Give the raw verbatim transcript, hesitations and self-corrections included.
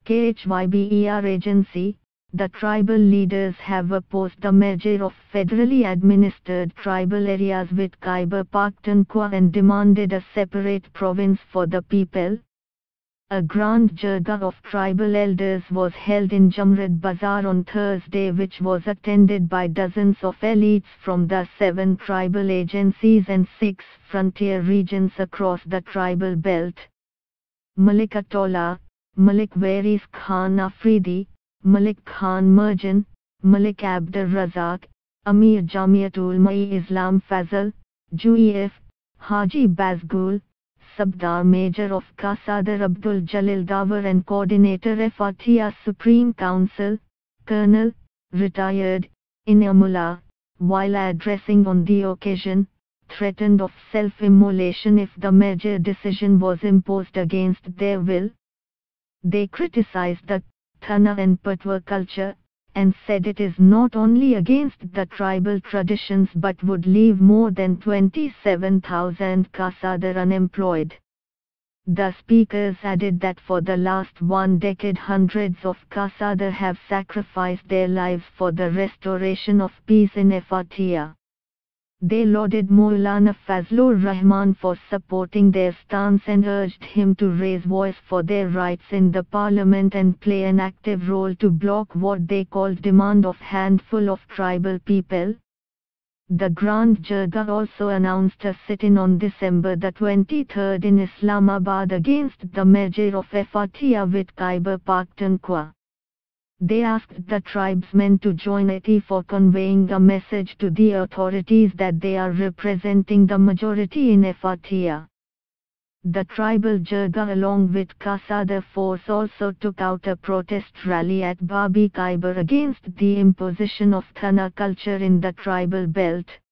K H Y B E R Agency, the tribal leaders have opposed the merger of federally administered tribal areas with Khyber Pakhtunkhwa and demanded a separate province for the people. A grand jirga of tribal elders was held in Jamrud Bazaar on Thursday, which was attended by dozens of elites from the seven tribal agencies and six frontier regions across the tribal belt. Malik Atollah, Malik Waris Khan Afridi, Malik Khan Merjan, Malik Abdur Razak, Amir Jamiatul Mai Islam Fazal, J E F, Haji Bazgul, Sabdar Major of Qasadar Abdul Jalil Dawar and Coordinator F R T A Supreme Council, Colonel, retired, Inamullah, while addressing on the occasion, threatened of self-immolation if the merger decision was imposed against their will. They criticized the Thana and Patwa culture, and said it is not only against the tribal traditions but would leave more than twenty-seven thousand Qasadar unemployed. The speakers added that for the last one decade hundreds of Qasadar have sacrificed their lives for the restoration of peace in F R T A. They lauded Maulana Fazlur Rahman for supporting their stance and urged him to raise voice for their rights in the parliament and play an active role to block what they called demand of handful of tribal people. The Grand Jirga also announced a sit-in on December the twenty-third in Islamabad against the merger of F R T A with Khyber Pakhtunkhwa. They asked the tribesmen to join it for conveying a message to the authorities that they are representing the majority in F R T A. The tribal Jirga along with Qasadar force also took out a protest rally at Babi Khyber against the imposition of Thana culture in the tribal belt.